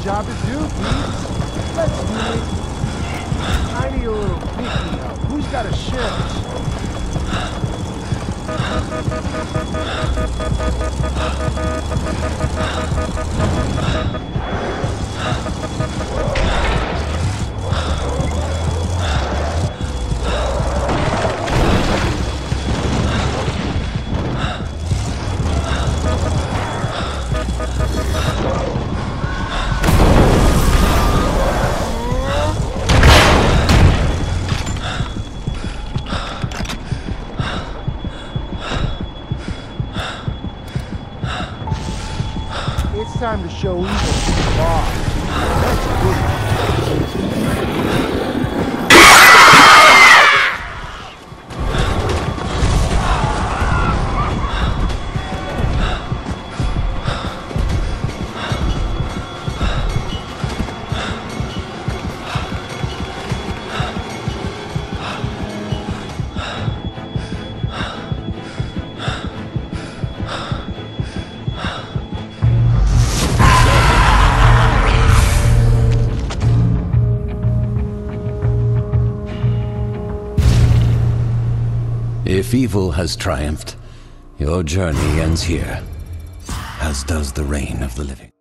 job to do, Pete. Let's do it. I need a little picking up. Who's got a shift? It's time to show evil to the boss. That's a good one. If evil has triumphed, your journey ends here, as does the reign of the living.